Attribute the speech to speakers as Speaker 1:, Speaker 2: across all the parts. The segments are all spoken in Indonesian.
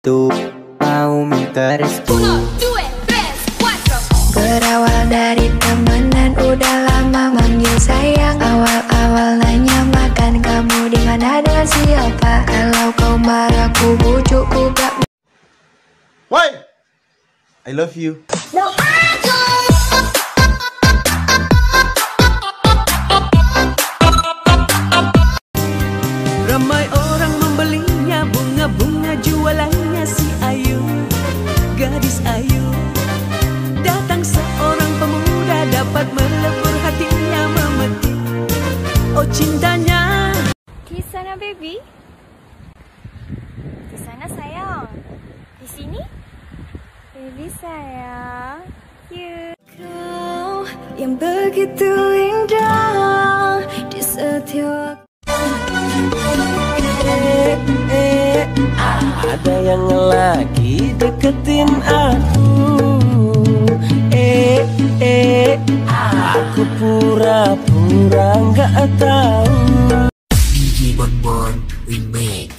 Speaker 1: itu mau minta restu.
Speaker 2: Berawal dari temenan udah lama manggil sayang. Awal-awal nanya makan kamu di mana dengan siapa. Kalau kau marah ku bujuk ku gak.
Speaker 3: Why? I love you.
Speaker 2: No, I don't.
Speaker 4: Ramai orang membelinya, bunga-bunga jualannya si Ayu, gadis Ayu. Datang seorang pemuda dapat melebur hatinya memetik, oh cintanya.
Speaker 5: Di sana baby, di sana sayang, di sini baby sayang, you. Kau yang begitu indah di setiap.
Speaker 4: Ada yang lagi deketin aku. Aku pura-pura nggak tahu.
Speaker 6: DJ Bonbon Remix.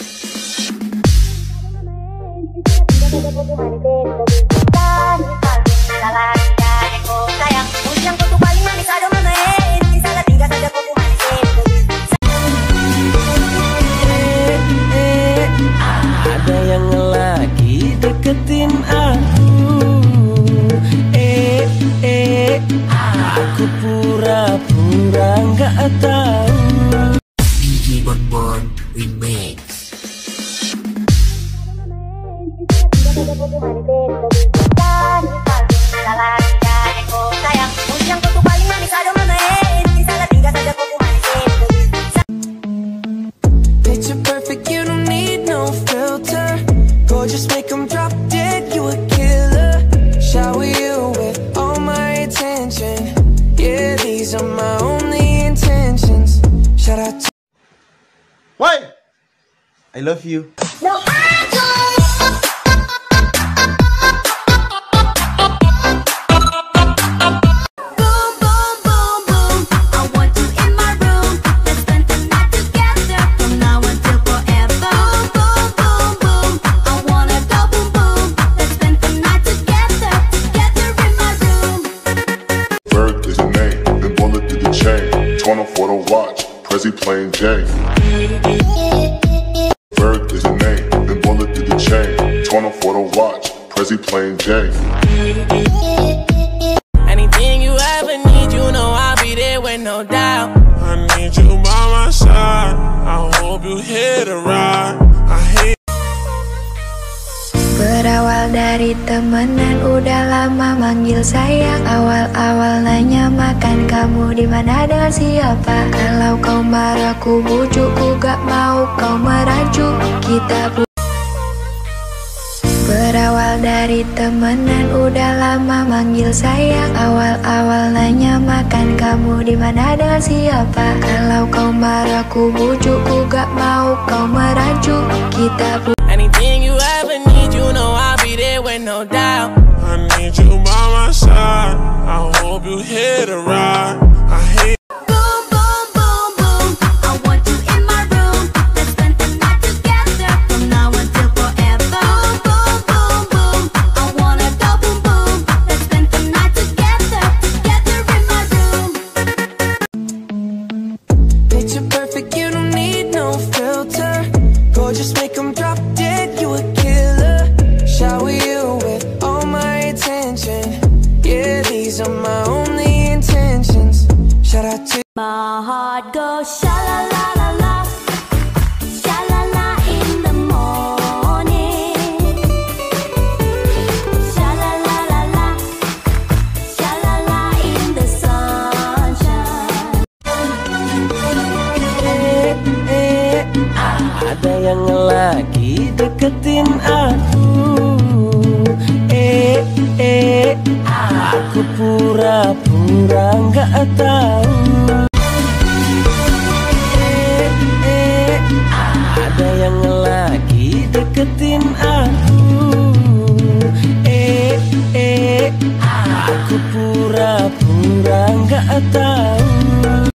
Speaker 4: Ada yang lagi deketin aku. Aku pura-pura nggak tahu.
Speaker 6: DJ Bonbon Remix.
Speaker 4: Picture perfect, you don't need no filter. Gorgeous, make them drop dead, you a killer. Shower you with all my attention. Yeah, these are my only intentions. Shout out to.
Speaker 3: Why? I love you.
Speaker 2: No, I don't.
Speaker 7: For the watch, Prezi plain Jane. Bird is a name, then bullet did the chain. Torn up for the watch, Prezi plain Jane.
Speaker 4: Anything you ever need, you know I'll be there with no doubt.
Speaker 8: I need you by my side. I hope you hit a ride. I hate.
Speaker 2: Berawal dari temenan udah lama manggil sayang. Awal-awal nanya makan kamu di mana dengan siapa. Kalau kau marah ku bujuk ku gak mau kau merajuk. Kita berawal dari temenan udah lama manggil sayang. Awal-awal nanya makan kamu di mana dengan siapa. Kalau kau marah ku bujuk ku gak mau kau merajuk. Kita
Speaker 4: Anything you ever need, you know I'll be there with no doubt.
Speaker 8: I need you by my side. I hope you hit a ride. I hate.
Speaker 4: Picture perfect, you don't need no filter. Gorgeous, make them drop dead, you a killer. Shower you with all my attention. Yeah, these are my only intentions. Shout out to.
Speaker 5: My heart goes sha la la la la, sha la la in the morning, sha la la la la, sha la la in the sunshine.
Speaker 4: Ada yang lagi deketin aku. Aku pura-pura nggak tahu.